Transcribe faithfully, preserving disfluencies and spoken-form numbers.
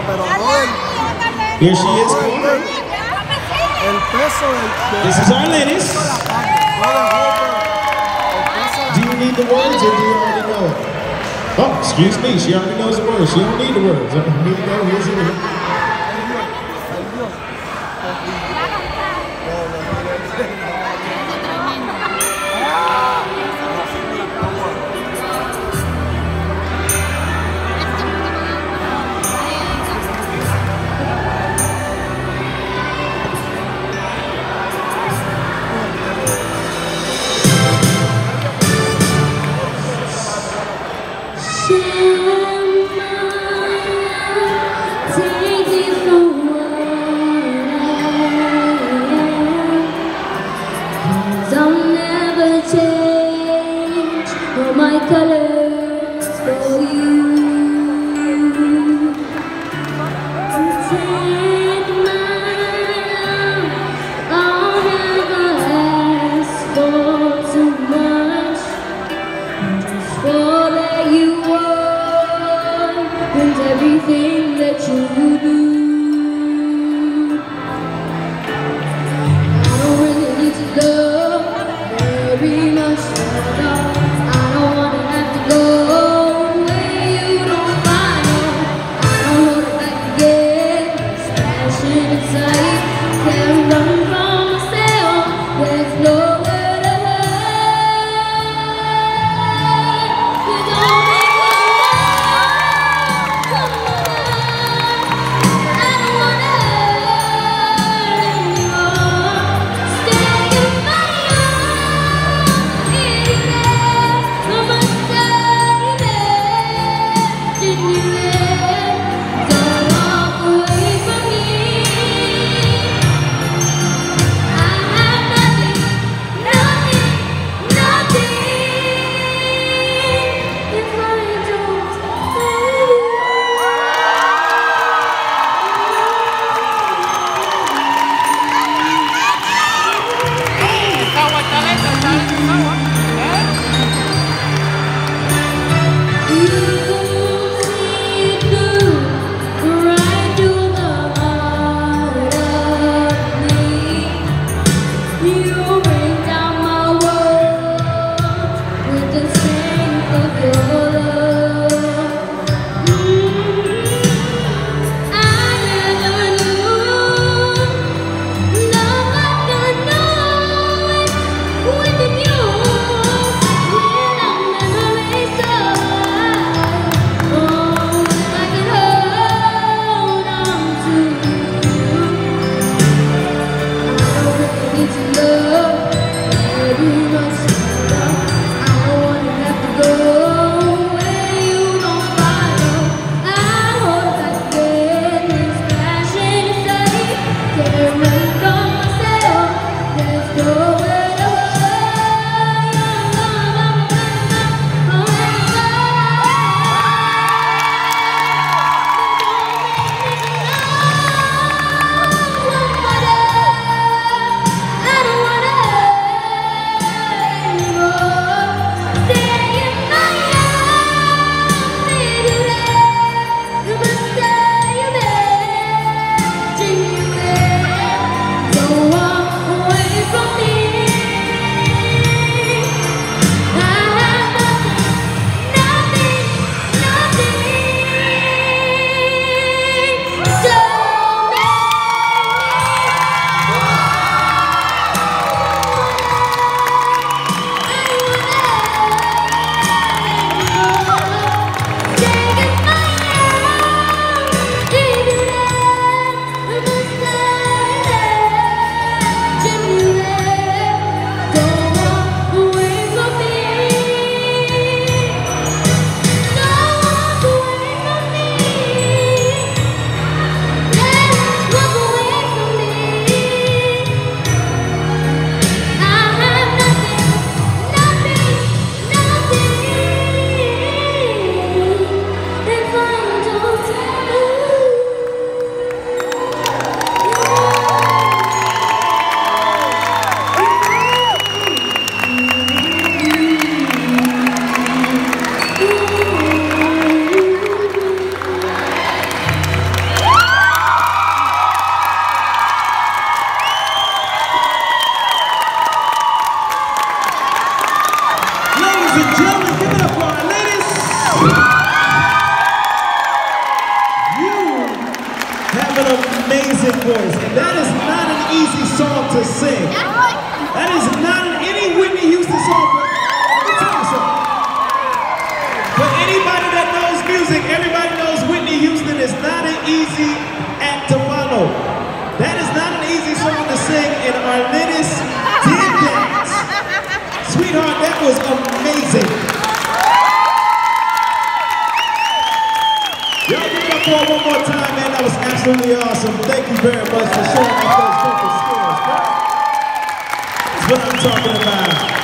Here she is, Cooper. This is Arlenys. Do you need the words or do you already know it? Oh, excuse me, she already knows the words. She don't need the words. Here you go, here's it. My colors for you. Take my love, I'll never ask for too much. Just for that you are and everything that you do. I don't really need to love very much at all. amazing voice, and that is not an easy song to sing. That is not any Whitney Houston song. Let me tell you something. For anybody that knows music, everybody knows Whitney Houston is not an easy act to follow. That is not an easy song to sing, and Arlenys did that. Sweetheart, that was amazing. Y'all give it up for her one more time, man. That was absolutely awesome. Thank you very much for showing off those vocal skills, bro. That's what I'm talking about.